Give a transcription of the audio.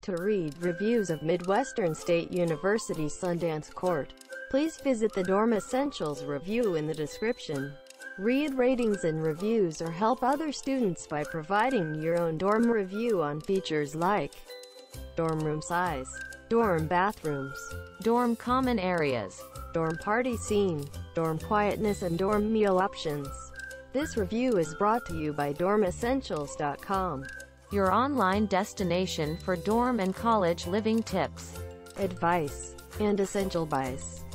To read reviews of Midwestern State University Sundance Court, please visit the Dorm Essentials review in the description. Read ratings and reviews or help other students by providing your own dorm review on features like dorm room size, dorm bathrooms, dorm common areas, dorm party scene, dorm quietness and dorm meal options. This review is brought to you by dormessentials.com, your online destination for dorm and college living tips, advice, and essential buys.